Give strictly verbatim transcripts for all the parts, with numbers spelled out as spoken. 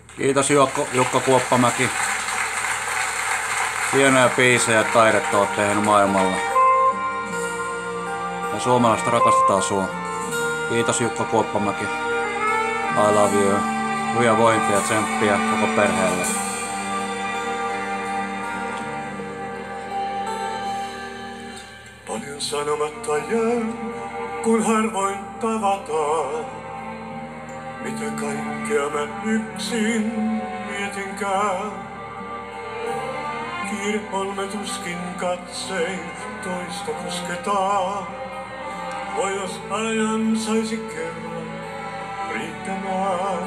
Kiitos Jukka, Jukka Kuoppamäki. Hienoja biisejä ja taidetta oot tehnyt maailmalla. Ja suomalaiset rakastetaan sua. Kiitos Jukka Kuoppamäki. I love you. Hyvinvointia ja tsemppiä koko perheelle. Paljon sanomatta jää, kun harvoin tavataan. Mitä kaikkea mä yksin mietinkään. Kiire on me tuskin katsein toista kosketaan. Voi jos ajan saisi kerran riittämään.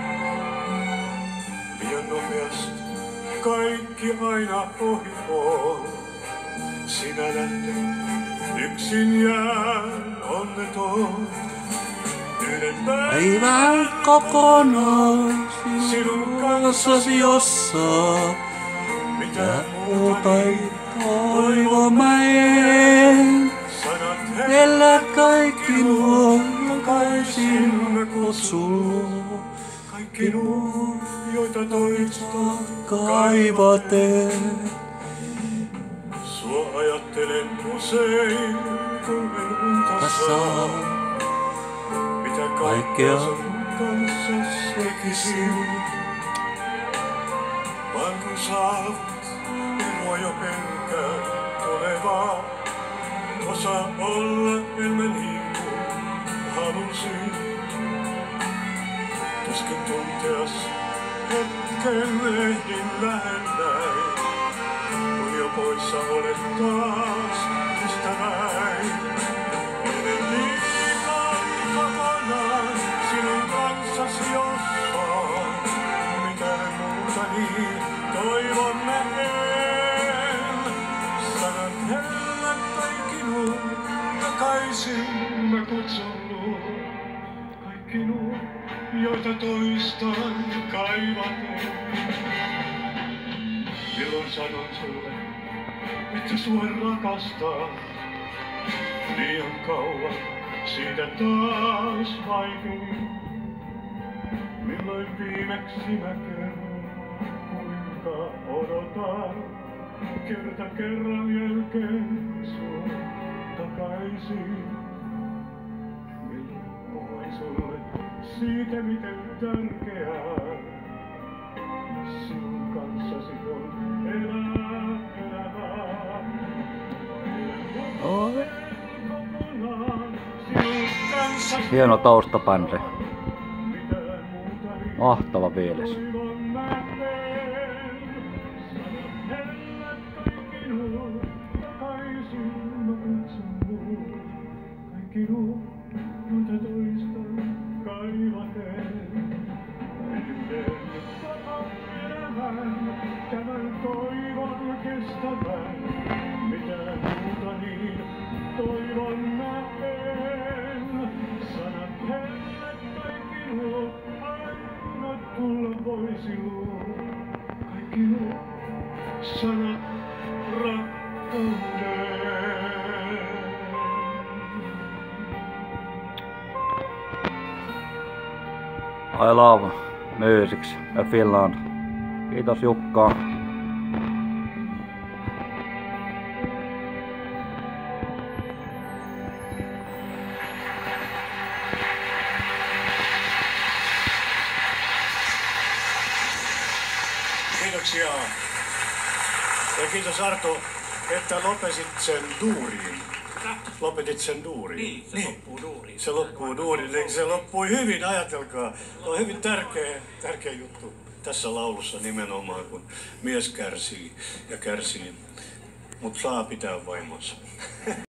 Liian nopeasti kaikki aina ohi on. Sinä lähdet, yksin jää onneton. Yhden Päivän kokonaan sinun kanssasi jossain. mitä Muuta ei toivo mä en. sanat Elät kaikki nuo takaisin mä kutsun. kaikki nuo, joita toista Kaivaten. Sua ajattelen usein, kun en unta saa. Saa Mitä kaikkea kaikkea sun kanssa tekisin. Vaan kun saavut, eroa jo pelkää tulevaa. Osaa olla elämän niin kuin halusin. Tuskin tunteas hetken ehdin lähennäin. Kun jo poissa olet taas ystäväin. Menen liikaa kokonaan sinun kanssasi jossain. Mitään muuta niin toivon mä en. Sanat hellät kaikki nuo, takaisin mä kutsun nuo. Kaikki nuo, joita toistan kaivaten. Milloin sanon sulle, että sua rakastaa? Liian kauan siitä taas vaikuin. Milloin viimeksi mä kerron, kuinka odotan kerta kerran jälkeen sua takaisin. Milloin puhuin sulle siitä, miten tärkeää sinun kanssasi on elää elämää. Oi. Kokonaan sinun kanssasi Hieno taustabändi. mitään muuta niin Mahtava fiilis. toivon mä en. Sanat hellät kaikki nuo, takaisin mä kutsun nuo. Kaikki nuo, joita toistan kaivaten. Yhden koko elämän, tämän toivon kestävän. Mitään muuta niin toivon mä en. Sanat hellät kaikki nuo, aina tulla voisi luo. Kaikki nuo sanat rakkauden. I love music ja Finland. Kiitos Jukka. Kiitoksia. Ja kiitos Arto, että lopetit sen duuriin. Lopetit sen duuriin. Niin, se loppuu duuriin. Se loppuu duuriin, eli se loppui hyvin, ajatelkaa. Se on hyvin tärkeä, tärkeä juttu tässä laulussa nimenomaan, kun mies kärsii ja kärsii, mutta saa pitää vaimonsa.